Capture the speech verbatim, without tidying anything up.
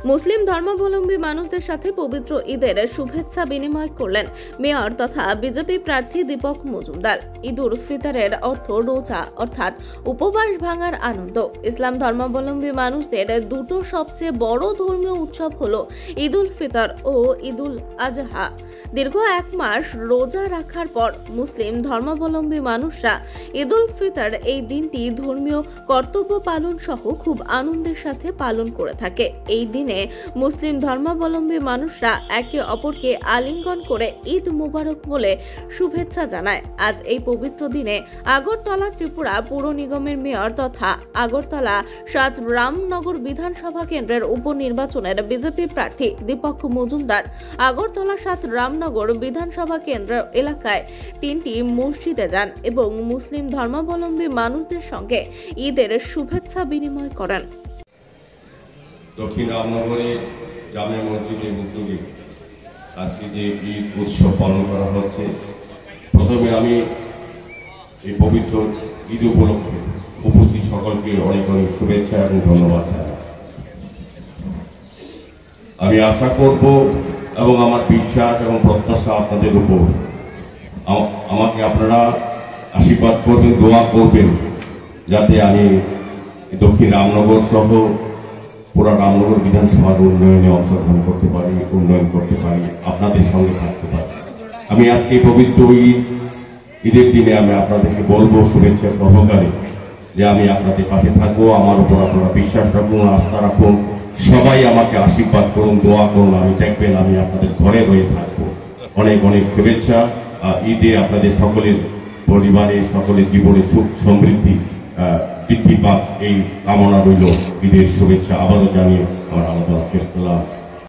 মুসলিম ধর্মাবলম্বী মানুষদের সাথে পবিত্র ঈদের শুভেচ্ছা বিনিময় করলেন মেয়র তথা বিজেপি প্রার্থী দীপক মজুমদার। ঈদ উল ফিতরের অর্থ রোজা অর্থাৎ উপবাস ভাঙার আনন্দ। ইসলাম ধর্মাবলম্বী মানুষদের দুটো সবচেয়ে বড় ধর্মীয় উৎসব হলো ঈদ উল ফিতর ও ঈদ উল আজহা। দীর্ঘ এক মাস রোজা রাখার পর মুসলিম ধর্মাবলম্বী মানুষরা ঈদ উল ফিতর এই দিনটি ধর্মীয় কর্তব্য পালন সহ খুব আনন্দের সাথে পালন করে থাকে। এই দিনে মুসলিম ধর্মাবলম্বী মানুষরা একে অপরকে আলিঙ্গন করে ঈদ মুবারক বলে শুভেচ্ছা জানায়। আজ এই পবিত্র দিনে আগরতলা ত্রিপুরা পৌর নিগমের মেয়র তথা আগরতলা সাত রামনগর বিধানসভা কেন্দ্রের উপনির্বাচনের বিজেপি প্রার্থী দীপক মজুমদার আগরতলা সাত রামনগর বিধানসভা কেন্দ্র এলাকায় তিনটি মসজিদে যান এবং মুসলিম ধর্মাবলম্বী মানুষদের সঙ্গে ঈদের শুভেচ্ছা বিনিময় করেন। দক্ষিণ রামনগরে জামে মসজিদের উদ্যোগে আজকে যে ঈদ উৎসব পালন করা হচ্ছে, প্রথমে আমি এই পবিত্র ঈদ উপলক্ষে উপস্থিত সকলকে অনেক অনেক শুভেচ্ছা এবং ধন্যবাদ জানাই। আমি আশা করব এবং আমার বিশ্বাস এবং প্রত্যাশা আপনাদের উপর, আমাকে আপনারা আশীর্বাদ করবেন, দোয়া করবেন যাতে আমি দক্ষিণ রামনগর সহ পুরা রামনগর বিধানসভার উন্নয়নে অংশগ্রহণ করতে পারি, উন্নয়ন করতে পারি, আপনাদের সঙ্গে থাকতে পারি। আমি আজকে পবিত্র ঈদ ঈদের দিনে আমি আপনাদেরকে বলবো শুভেচ্ছা সহকারে যে আমি আপনাদের পাশে থাকবো। আমার উপর আপনারা বিশ্বাস রাখুন, আস্থা রাখুন, সবাই আমাকে আশীর্বাদ করুন, দোয়া করুন। আমি দেখবেন আমি আপনাদের ঘরে রয়ে থাকবো। অনেক অনেক শুভেচ্ছা। ঈদে আপনাদের সকলের পরিবারে সকলের জীবনে সুখ সমৃদ্ধি বৃদ্ধি পাক এই কামনা রইল। ঈদের শুভেচ্ছা আবারও জানিয়ে আমার আলোচনা শেষ করলাম।